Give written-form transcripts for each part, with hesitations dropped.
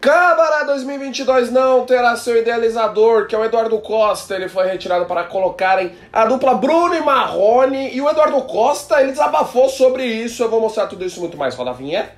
Cabaré 2022 não terá seu idealizador, que é o Eduardo Costa. Ele foi retirado para colocarem a dupla Bruno e Marrone. E o Eduardo Costa, ele desabafou sobre isso. Eu vou mostrar tudo isso e muito mais. Roda a vinheta.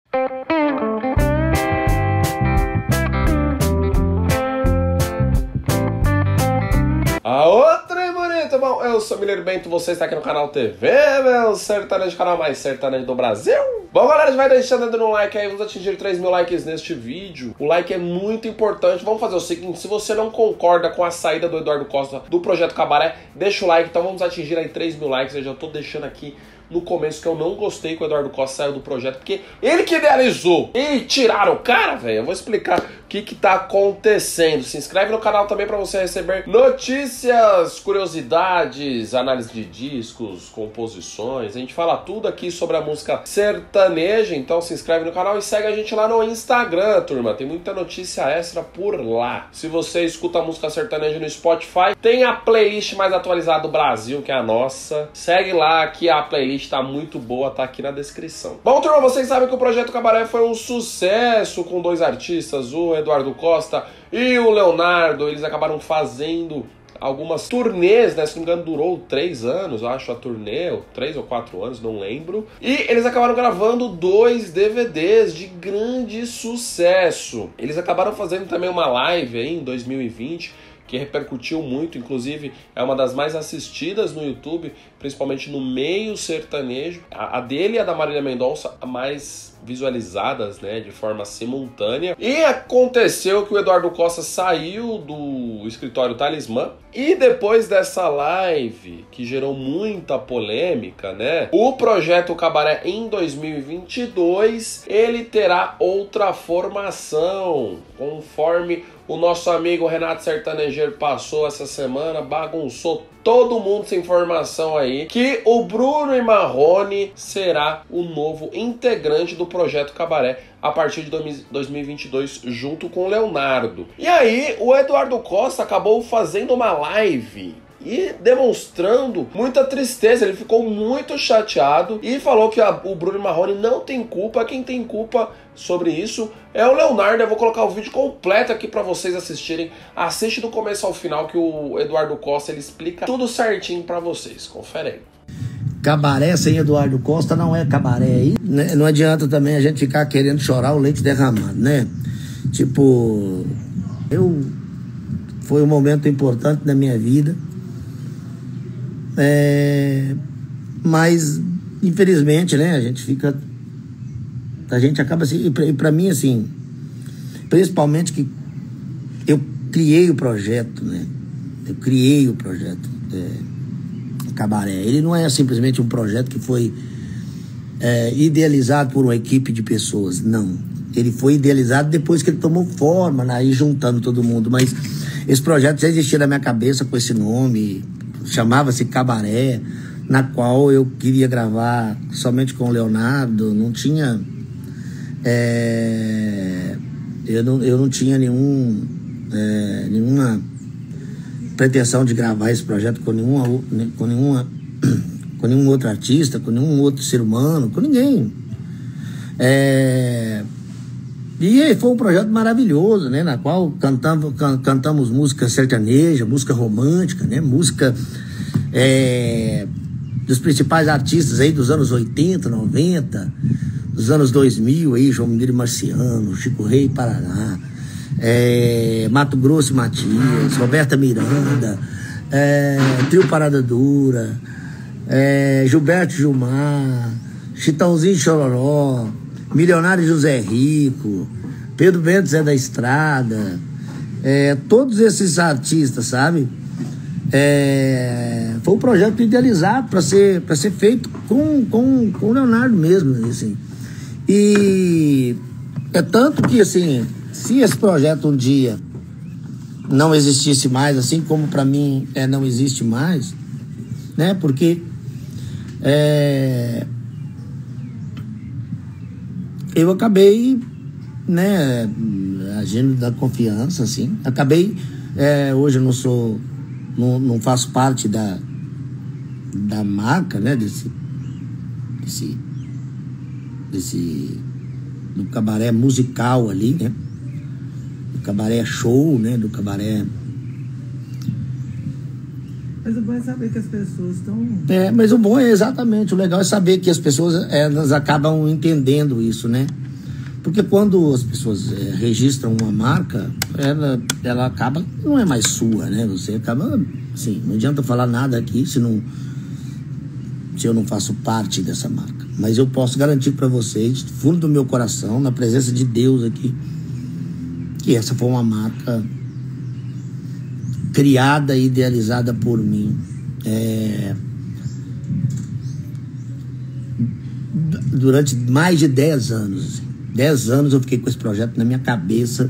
Outra bonito, bom, eu sou Mineiro Bento, você está aqui no canal TV, meu sertanejo, canal mais sertanejo do Brasil. Bom, galera, a gente vai deixando dando um like aí, vamos atingir 3 mil likes neste vídeo. O like é muito importante. Vamos fazer o seguinte, se você não concorda com a saída do Eduardo Costa do Projeto Cabaré, deixa o like, então vamos atingir aí 3 mil likes. Eu já tô deixando aqui no começo que eu não gostei que o Eduardo Costa saiu do projeto, porque ele que idealizou e tiraram o cara, velho. Eu vou explicar o que tá acontecendo. Se inscreve no canal também pra você receber notícias, curiosidades, análise de discos, composições. A gente fala tudo aqui sobre a música sertaneja, então se inscreve no canal e segue a gente lá no Instagram, turma. Tem muita notícia extra por lá. Se você escuta a música sertaneja no Spotify, tem a playlist mais atualizada do Brasil, que é a nossa. Segue lá que a playlist tá muito boa, tá aqui na descrição. Bom, turma, vocês sabem que o Projeto Cabaré foi um sucesso com dois artistas, o Eduardo Costa e o Leonardo. Eles acabaram fazendo algumas turnês, né? Se não me engano, durou 3 anos, eu acho, a turnê, ou 3 ou 4 anos, não lembro. E eles acabaram gravando 2 DVDs de grande sucesso. Eles acabaram fazendo também uma live aí em 2020, que repercutiu muito, inclusive é uma das mais assistidas no YouTube, principalmente no meio sertanejo. A dele e a da Marília Mendonça, a mais visualizadas, né, de forma simultânea. E aconteceu que o Eduardo Costa saiu do escritório Talismã, e depois dessa live, que gerou muita polêmica, né, o Projeto Cabaré em 2022, ele terá outra formação, conforme o nosso amigo Renato Sertanejeiro passou essa semana, bagunçou todo mundo essa informação aí, que o Bruno e Marrone será o novo integrante do Projeto Cabaré a partir de 2022, junto com o Leonardo. E aí, o Eduardo Costa acabou fazendo uma live e demonstrando muita tristeza. Ele ficou muito chateado e falou que o Bruno e Marrone não tem culpa. Quem tem culpa sobre isso é o Leonardo. Eu vou colocar o vídeo completo aqui para vocês assistirem. Assiste do começo ao final que o Eduardo Costa ele explica tudo certinho para vocês. Confere aí. Cabaré sem Eduardo Costa não é cabaré aí. Não adianta também a gente ficar querendo chorar o leite derramado, né? Tipo, foi um momento importante da minha vida. Mas infelizmente, né, a gente acaba assim, e pra mim assim, principalmente que eu criei o projeto, né, Cabaré. Ele não é simplesmente um projeto que foi idealizado por uma equipe de pessoas, não. Ele foi idealizado depois que ele tomou forma, né, aí juntando todo mundo, mas esse projeto já existia na minha cabeça com esse nome, chamava-se Cabaré, na qual eu queria gravar somente com o Leonardo. Não tinha eu não tinha nenhuma pretensão de gravar esse projeto com nenhum outro artista, com nenhum outro ser humano, com ninguém. E foi um projeto maravilhoso, né, na qual cantamos música sertaneja, música romântica, né, música dos principais artistas aí dos anos 80, 90, dos anos 2000 aí, João Mineiro e Marciano, Chico Rei e Paraná, Mato Grosso e Matias, Roberta Miranda, Trio Parada Dura, Gilberto Gilmar, Chitãozinho e Chororó, Milionário José Rico, Pedro Bento Zé da Estrada, todos esses artistas, sabe? Foi um projeto idealizado para ser feito com o Leonardo mesmo, assim. E é tanto que, assim, se esse projeto um dia não existisse mais, assim como para mim não existe mais, né? Porque eu acabei, né, agindo da confiança, assim. Acabei, hoje eu não faço parte da marca, né, do cabaré musical ali, né? cabaré show, né? Do cabaré. Mas o bom é saber que as pessoas estão... Mas o bom é exatamente, o legal é saber que as pessoas, elas acabam entendendo isso, né? Porque quando as pessoas registram uma marca, ela acaba, não é mais sua, né? Você acaba, assim, não adianta falar nada aqui se eu não faço parte dessa marca. Mas eu posso garantir para vocês, do fundo do meu coração, na presença de Deus aqui, que essa foi uma marca criada e idealizada por mim. Durante mais de 10 anos. Assim. 10 anos eu fiquei com esse projeto na minha cabeça.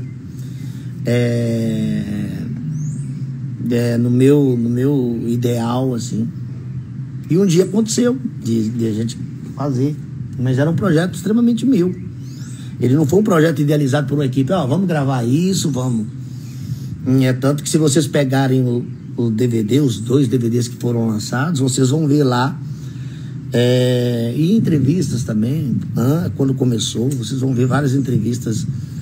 No meu ideal, assim. E um dia aconteceu de a gente fazer. Mas era um projeto extremamente meu. Ele não foi um projeto idealizado por uma equipe. Vamos gravar isso, vamos. Tanto que se vocês pegarem o DVD, os 2 DVDs que foram lançados, vocês vão ver lá. E entrevistas também. Quando começou, vocês vão ver várias entrevistas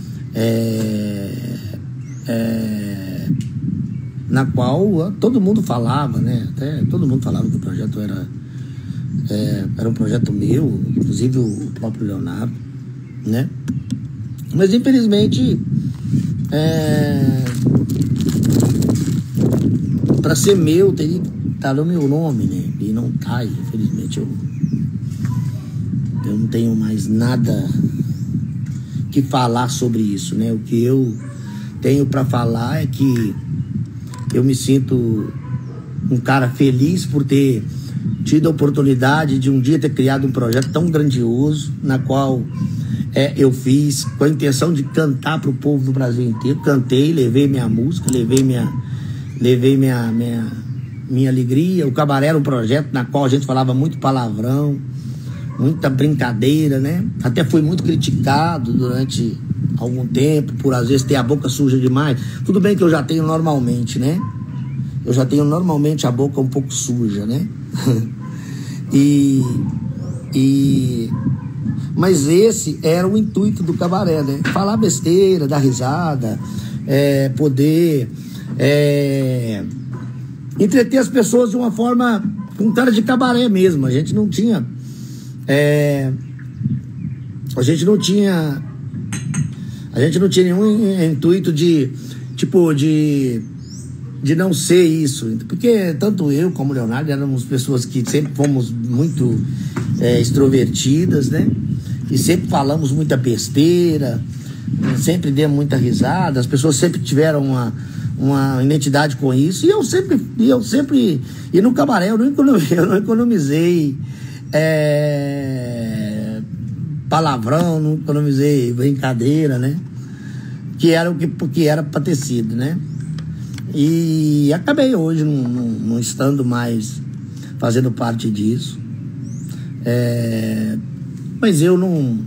na qual todo mundo falava, né? Até todo mundo falava que o projeto era um projeto meu, inclusive o próprio Leonardo, né? Mas infelizmente para ser meu teria que estar no meu nome, né? E não tá, infelizmente eu não tenho mais nada que falar sobre isso, né? O que eu tenho para falar é que eu me sinto um cara feliz por ter tido a oportunidade de um dia ter criado um projeto tão grandioso, na qual eu fiz com a intenção de cantar para o povo do Brasil inteiro. Cantei, levei minha música, levei minha alegria. O Cabaré era um projeto na qual a gente falava muito palavrão, muita brincadeira, né? Até fui muito criticado durante algum tempo por às vezes ter a boca suja demais. Tudo bem que eu já tenho normalmente, né? Eu já tenho normalmente a boca um pouco suja, né? Mas esse era o intuito do Cabaré, né? Falar besteira, dar risada, poder entreter as pessoas de uma forma com cara de cabaré mesmo. A gente não tinha nenhum intuito de não ser isso, porque tanto eu como o Leonardo éramos pessoas que sempre fomos muito extrovertidas, né? E sempre falamos muita besteira, sempre demos muita risada, as pessoas sempre tiveram uma identidade com isso, e no Cabaré eu não economizei palavrão, não economizei brincadeira, né? Que era o que era para ter sido, né? E acabei hoje não estando mais fazendo parte disso. Mas eu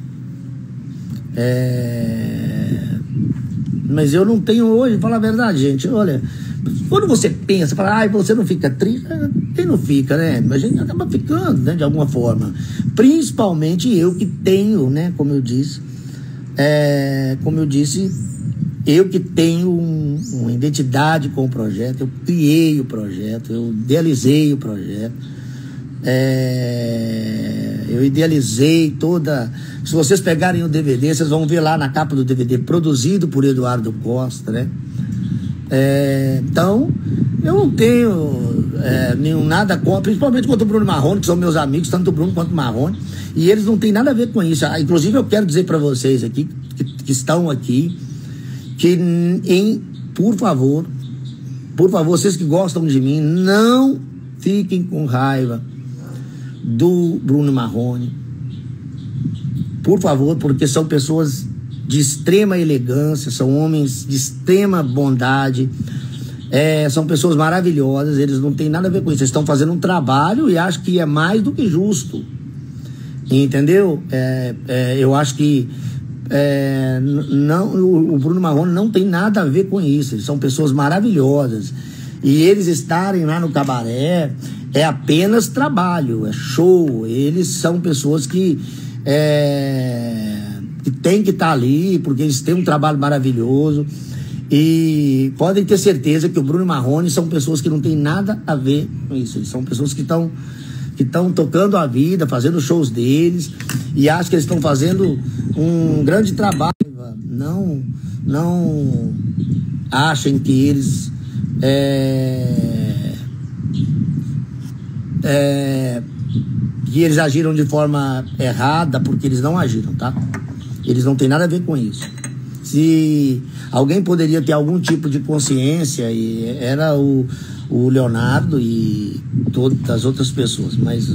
não tenho hoje, falar a verdade, gente. Olha, quando você pensa, fala, você não fica triste, quem não fica, né? A gente acaba ficando, né, de alguma forma. Principalmente eu que tenho, né, como eu disse, eu que tenho uma identidade com o projeto, eu criei o projeto, eu idealizei o projeto, eu idealizei toda... Se vocês pegarem o DVD, vocês vão ver lá na capa do DVD, produzido por Eduardo Costa, né? Então, eu não tenho nada contra, principalmente contra o Bruno Marrone, que são meus amigos, tanto o Bruno quanto o Marrone, e eles não têm nada a ver com isso. Inclusive, eu quero dizer para vocês aqui, que estão aqui, que, por favor, vocês que gostam de mim, não fiquem com raiva do Bruno Marrone, por favor, porque são pessoas de extrema elegância, são homens de extrema bondade, são pessoas maravilhosas, eles não têm nada a ver com isso, eles estão fazendo um trabalho e acho que é mais do que justo, entendeu? Eu acho que o Bruno Marrone não tem nada a ver com isso, eles são pessoas maravilhosas, e eles estarem lá no Cabaré é apenas trabalho, é show. Eles são pessoas que tem que estar ali, porque eles têm um trabalho maravilhoso. E podem ter certeza que o Bruno e Marrone são pessoas que não têm nada a ver com isso. Eles são pessoas que estão tocando a vida, fazendo shows deles, e acho que eles estão fazendo um grande trabalho. Não achem que eles que eles agiram de forma errada, porque eles não agiram, tá? Eles não têm nada a ver com isso. Se alguém poderia ter algum tipo de consciência, era o Leonardo e todas as outras pessoas, mas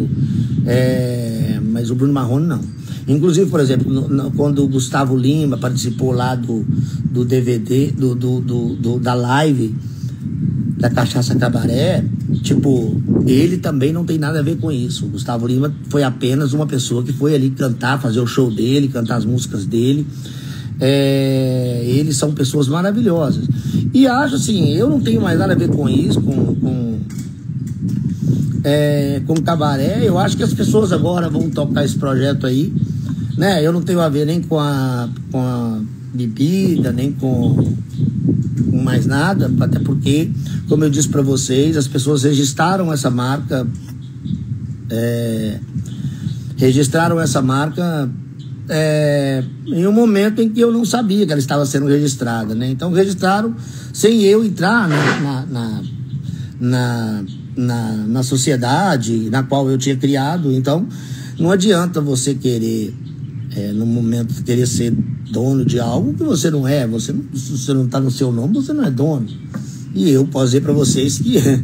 o Bruno Marrone não. Inclusive, por exemplo, quando o Gustavo Lima participou lá do DVD, da live da Cachaça Cabaré, tipo, ele também não tem nada a ver com isso. O Gustavo Lima foi apenas uma pessoa que foi ali cantar, fazer o show dele, cantar as músicas dele. Eles são pessoas maravilhosas. E acho assim, eu não tenho mais nada a ver com isso, com cabaré. Eu acho que as pessoas agora vão tocar esse projeto aí, né? Eu não tenho a ver nem com a bebida, nem com mais nada, até porque, como eu disse para vocês, as pessoas registraram essa marca, em um momento em que eu não sabia que ela estava sendo registrada, né? Então registraram sem eu entrar na sociedade na qual eu tinha criado. Então não adianta você querer, no momento, querer ser dono de algo que você não é. Se você não está no seu nome, você não é dono. E eu posso dizer para vocês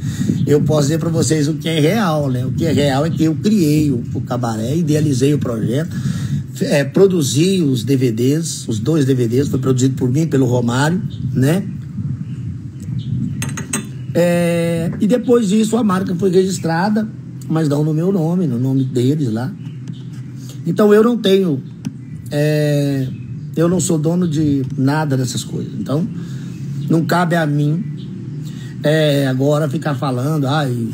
o que é real, né? O que é real é que eu criei o Cabaré, idealizei o projeto, produzi os DVDs, os 2 DVDs, foi produzido por mim, pelo Romário, né? E depois disso a marca foi registrada, mas não no meu nome, no nome deles lá. Então eu não tenho, eu não sou dono de nada dessas coisas. Então não cabe a mim agora ficar falando.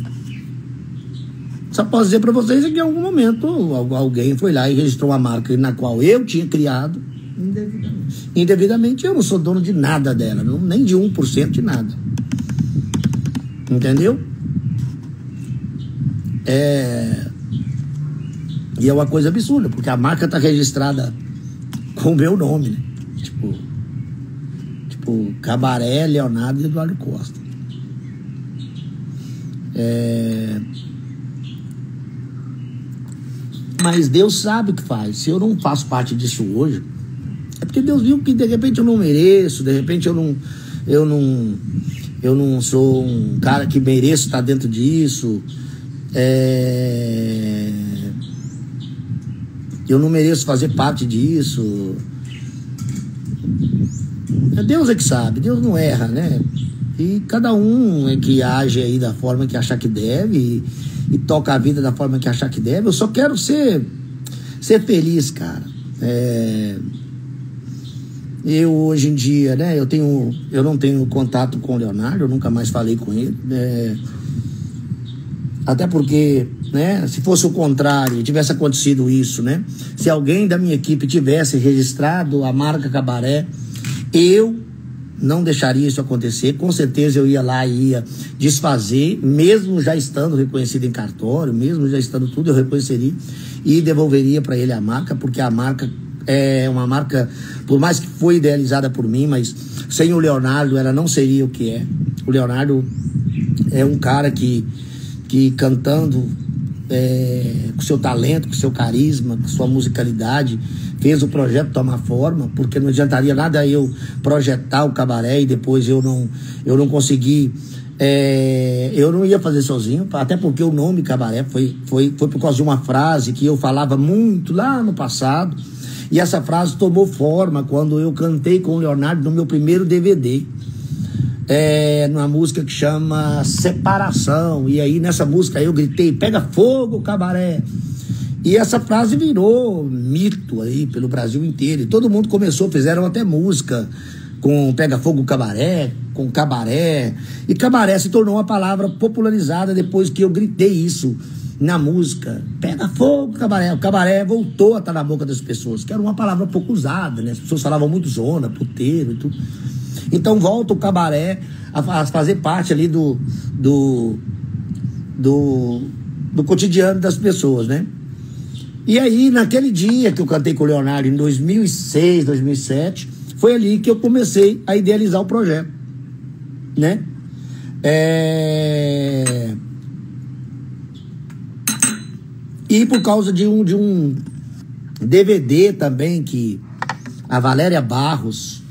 Só posso dizer para vocês que em algum momento alguém foi lá e registrou uma marca na qual eu tinha criado indevidamente. Eu não sou dono de nada dela, nem de 1% de nada. Entendeu? E é uma coisa absurda, porque a marca tá registrada com o meu nome, né? Tipo Cabaré, Leonardo e Eduardo Costa. Mas Deus sabe o que faz. Se eu não faço parte disso hoje, é porque Deus viu que de repente eu não mereço, de repente eu não sou um cara que mereço estar dentro disso. Eu não mereço fazer parte disso. Deus é que sabe, Deus não erra, né? E cada um é que age aí da forma que achar que deve e toca a vida da forma que achar que deve. Eu só quero ser feliz, cara. Eu hoje em dia, né, eu não tenho contato com o Leonardo, eu nunca mais falei com ele, até porque, né, se fosse o contrário, tivesse acontecido isso, né, se alguém da minha equipe tivesse registrado a marca Cabaré, eu não deixaria isso acontecer. Com certeza eu ia lá e ia desfazer, mesmo já estando reconhecido em cartório, mesmo já estando tudo, eu reconheceria e devolveria para ele a marca, porque a marca é uma marca, por mais que foi idealizada por mim, mas sem o Leonardo ela não seria o que é. O Leonardo é um cara que cantando, com seu talento, com seu carisma, com sua musicalidade, fez o projeto tomar forma, porque não adiantaria nada eu projetar o Cabaré e depois eu não conseguir, eu não ia fazer sozinho, até porque o nome Cabaré foi por causa de uma frase que eu falava muito lá no passado, e essa frase tomou forma quando eu cantei com o Leonardo no meu primeiro DVD, numa música que chama Separação, e aí nessa música eu gritei: pega fogo, Cabaré. E essa frase virou mito aí pelo Brasil inteiro. E todo mundo fizeram até música com Pega Fogo Cabaré, com Cabaré. E Cabaré se tornou uma palavra popularizada depois que eu gritei isso na música. Pega Fogo Cabaré. O Cabaré voltou a estar na boca das pessoas, que era uma palavra pouco usada, né? As pessoas falavam muito zona, puteiro e tudo. Então volta o cabaré a fazer parte ali do cotidiano das pessoas, né? E aí, naquele dia que eu cantei com o Leonardo, em 2006, 2007, foi ali que eu comecei a idealizar o projeto, né? E por causa de um DVD também que a Valéria Barros,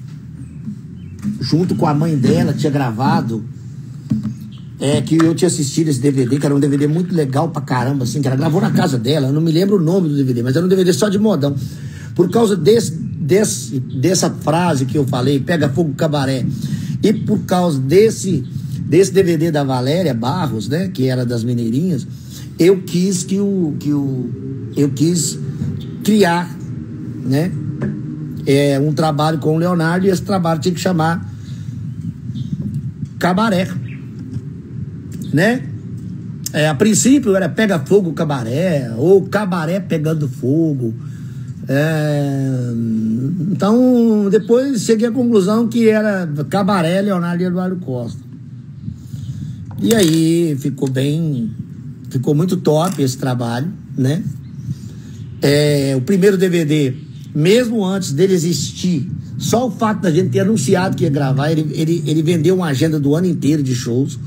junto com a mãe dela, tinha gravado, que eu tinha assistido esse DVD, que era um DVD muito legal pra caramba, assim, que ela gravou na casa dela, eu não me lembro o nome do DVD, mas era um DVD só de modão. Por causa dessa frase que eu falei, Pega Fogo Cabaré, e por causa desse DVD da Valéria Barros, né, que era das Mineirinhas, eu quis eu quis criar, né, um trabalho com o Leonardo, e esse trabalho tinha que chamar Cabaré, né? A princípio era Pega Fogo Cabaré, ou Cabaré Pegando Fogo. Então, depois cheguei à conclusão que era Cabaré Leonardo e Eduardo Costa. E aí ficou muito top esse trabalho, né? O primeiro DVD, mesmo antes dele existir, só o fato da gente ter anunciado que ia gravar, ele vendeu uma agenda do ano inteiro de shows.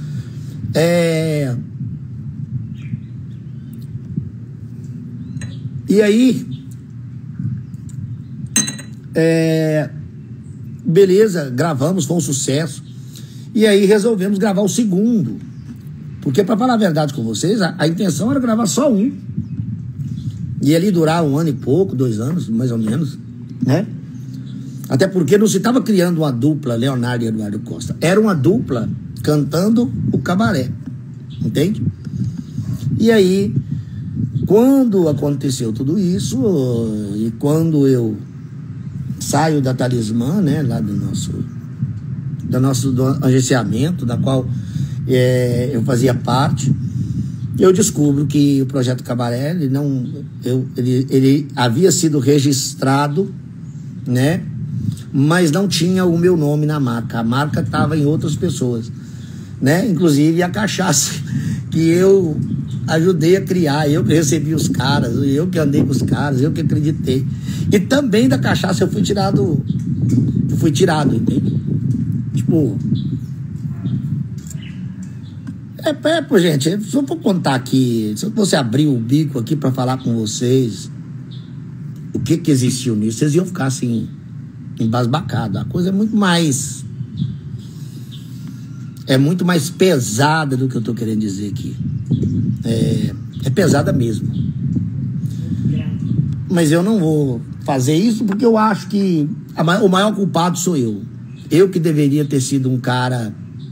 E aí, beleza, gravamos, foi um sucesso. E aí resolvemos gravar o segundo, porque, para falar a verdade com vocês, a intenção era gravar só um, e ele durar 1 ano e pouco, 2 anos, mais ou menos, né? Até porque não se estava criando uma dupla Leonardo e Eduardo Costa, era uma dupla cantando o cabaré, entende? E aí, quando aconteceu tudo isso, e quando eu saio da Talismã, né, lá do nosso agenciamento, da qual eu fazia parte, eu descubro que o projeto Cabaré, ele havia sido registrado, né, mas não tinha o meu nome na marca. A marca estava em outras pessoas, né? Inclusive a cachaça que eu ajudei a criar, eu que recebi os caras, eu que andei com os caras, eu que acreditei. E também da cachaça eu fui tirado, entende? Tipo, pô, gente, se eu for contar aqui, se eu fosse abrir o bico aqui para falar com vocês o que existiu nisso, vocês iam ficar assim, embasbacados. A coisa é muito mais pesada do que eu tô querendo dizer aqui. É pesada mesmo. Mas eu não vou fazer isso porque eu acho que o maior culpado sou eu. Eu que deveria ter sido um cara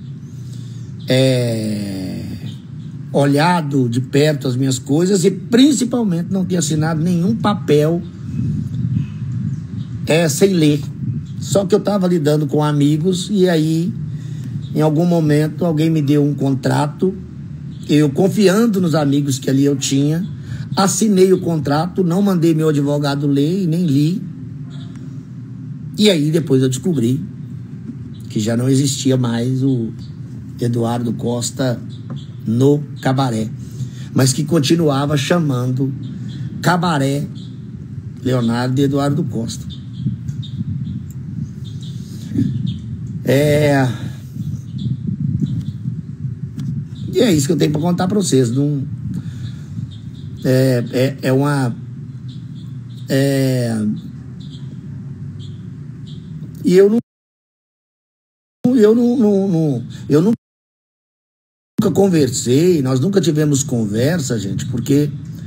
olhado de perto as minhas coisas e principalmente não ter assinado nenhum papel sem ler. Só que eu estava lidando com amigos e aí, em algum momento, alguém me deu um contrato, eu confiando nos amigos que ali eu tinha, assinei o contrato, não mandei meu advogado ler e nem li. E aí depois eu descobri que já não existia mais o Eduardo Costa no Cabaré, mas que continuava chamando Cabaré Leonardo e Eduardo Costa. E é isso que eu tenho para contar para vocês. Não, e eu nunca conversei, nós nunca tivemos conversa, gente, porque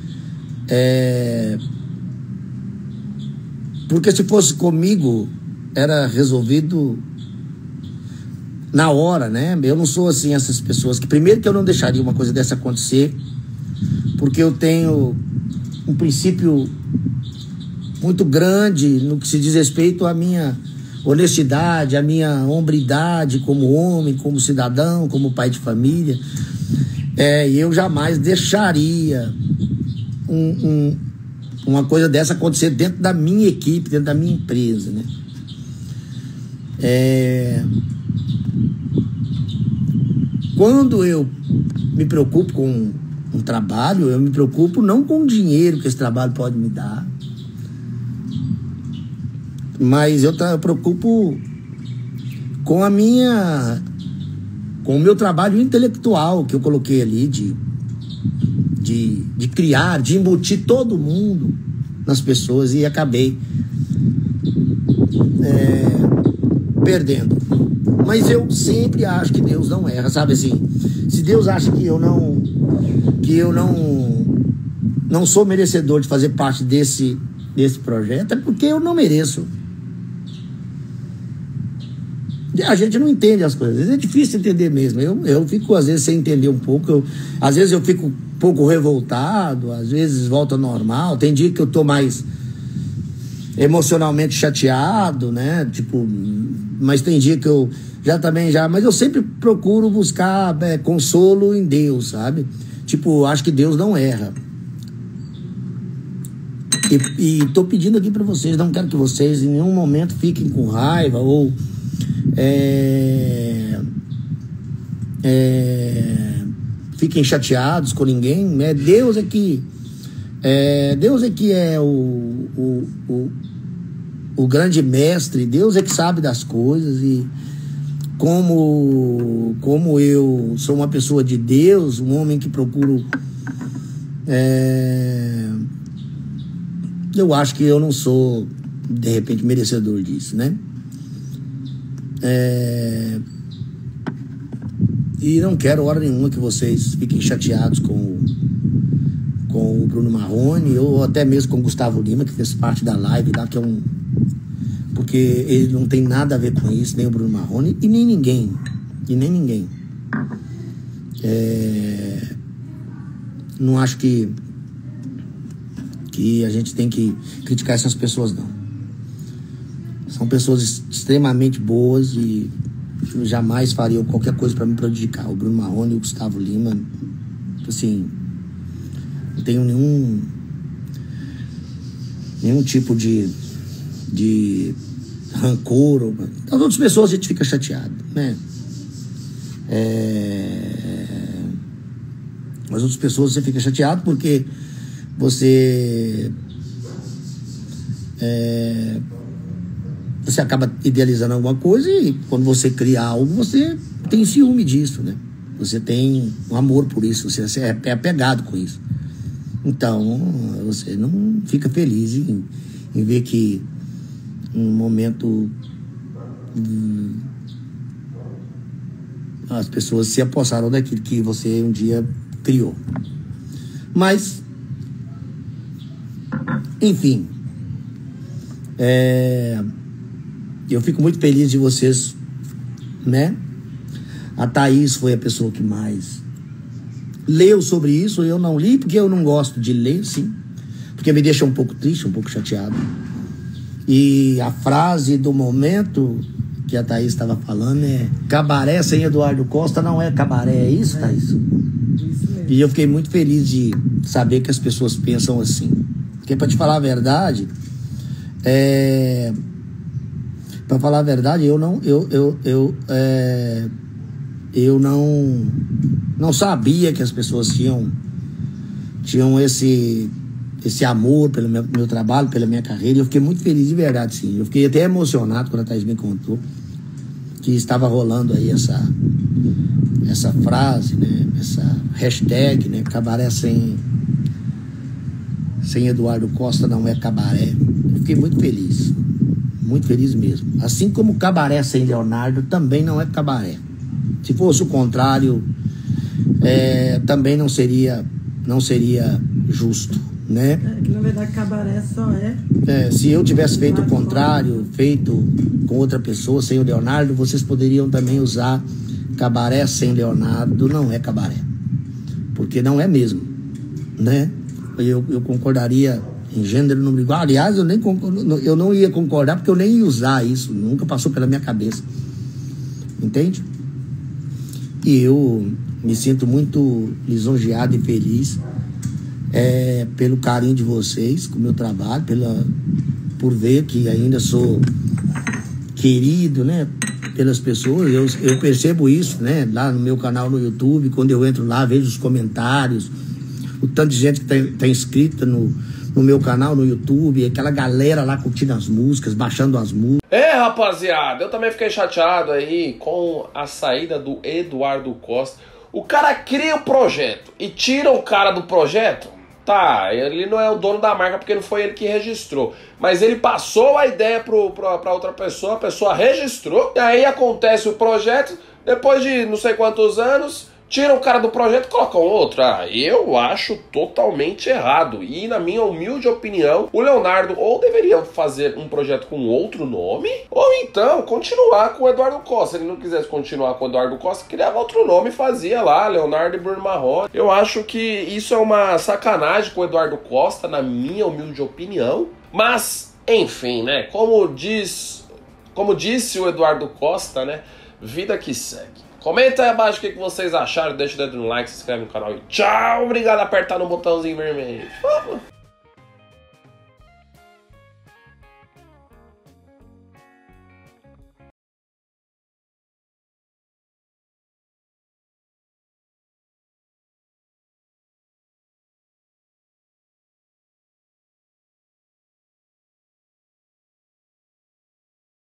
se fosse comigo era resolvido na hora, né? Eu não sou assim essas pessoas que, primeiro, que eu não deixaria uma coisa dessa acontecer, porque eu tenho um princípio muito grande no que se diz respeito à minha honestidade, à minha hombridade como homem, como cidadão, como pai de família. E eu jamais deixaria uma coisa dessa acontecer dentro da minha equipe, dentro da minha empresa, né? Quando eu me preocupo com um trabalho, eu me preocupo não com o dinheiro que esse trabalho pode me dar, mas eu preocupo com com o meu trabalho intelectual que eu coloquei ali de criar, de embutir todo mundo nas pessoas, e acabei perdendo. Mas eu sempre acho que Deus não erra, sabe assim? Se Deus acha que eu não sou merecedor de fazer parte desse projeto, é porque eu não mereço. A gente não entende as coisas, é difícil entender mesmo. Eu fico às vezes sem entender um pouco, às vezes eu fico um pouco revoltado, às vezes volta ao normal. Tem dia que eu tô mais emocionalmente chateado, né? Tipo, mas tem dia que eu mas eu sempre procuro buscar consolo em Deus, sabe? Tipo, acho que Deus não erra. E tô pedindo aqui para vocês, não quero que vocês em nenhum momento fiquem com raiva ou fiquem chateados com ninguém, né? Deus é que é o grande mestre. Deus é que sabe das coisas, e como eu sou uma pessoa de Deus, um homem que procuro, eu acho que eu não sou de repente merecedor disso, né? E não quero hora nenhuma que vocês fiquem chateados com o Bruno Marrone, ou até mesmo com o Gustavo Lima, que fez parte da live lá, que é porque ele não tem nada a ver com isso, nem o Bruno Marrone, e nem ninguém. Não acho que a gente tem que criticar essas pessoas, não. São pessoas extremamente boas e jamais fariam qualquer coisa para me prejudicar. O Bruno Marrone e o Gustavo Lima, assim, não tenho nenhum tipo de rancor. As outras pessoas a gente fica chateado, né? As outras pessoas você fica chateado porque você acaba idealizando alguma coisa, e quando você cria algo, você tem ciúme disso, né? Você tem um amor por isso, você é apegado com isso. Então, você não fica feliz em ver que um momento as pessoas se apossaram daquilo que você um dia criou. Mas, enfim, eu fico muito feliz de vocês, né? A Thaís foi a pessoa que mais leu sobre isso. Eu não li porque eu não gosto de ler, sim, porque me deixa um pouco triste, um pouco chateado. E a frase do momento que a Thaís estava falando é: cabaré sem Eduardo Costa não é cabaré. É isso, Thaís? Isso mesmo. E eu fiquei muito feliz de saber que as pessoas pensam assim. Porque, para te falar a verdade, eu não sabia que as pessoas tinham esse amor pelo meu trabalho, pela minha carreira. E eu fiquei muito feliz de verdade, sim. Eu fiquei até emocionado quando a Thaís me contou que estava rolando aí essa frase, né? Essa hashtag, né? Cabaré sem Eduardo Costa não é cabaré. Eu fiquei muito feliz mesmo. Assim como cabaré sem Leonardo também não é cabaré. Se fosse o contrário, também não seria justo, né? Que na verdade cabaré só é. Se eu tivesse feito o contrário, feito com outra pessoa, sem o Leonardo, vocês poderiam também usar cabaré sem Leonardo, não é cabaré. Porque não é mesmo, né? Eu concordaria em gênero, número igual. Aliás, eu não ia concordar, porque eu nem ia usar isso, nunca passou pela minha cabeça. Entende? E eu me sinto muito lisonjeado e feliz pelo carinho de vocês com o meu trabalho, por ver que ainda querido, né, pelas pessoas. Eu percebo isso, né, lá no meu canal no YouTube, quando eu entro lá, vejo os comentários, o tanto de gente que tá inscrita no meu canal no YouTube, aquela galera lá curtindo as músicas, baixando as músicas. Rapaziada, eu também fiquei chateado aí com a saída do Eduardo Costa. O cara cria o projeto e tira o cara do projeto. Tá, ele não é o dono da marca porque não foi ele que registrou. Mas ele passou a ideia pra outra pessoa, a pessoa registrou. E aí acontece o projeto, depois de não sei quantos anos, tira o cara do projeto e colocam outro. Eu acho totalmente errado. E na minha humilde opinião, o Leonardo ou deveria fazer um projeto com outro nome, ou então continuar com o Eduardo Costa. Se ele não quisesse continuar com o Eduardo Costa, criava outro nome e fazia lá, Leonardo e Bruno Marrone. Eu acho que isso é uma sacanagem com o Eduardo Costa, na minha humilde opinião. Mas, enfim, né? Como disse o Eduardo Costa, né? Vida que segue. Comenta aí abaixo o que vocês acharam, deixa o dedo no like, se inscreve no canal e tchau! Obrigado, apertar no botãozinho vermelho. Vamos!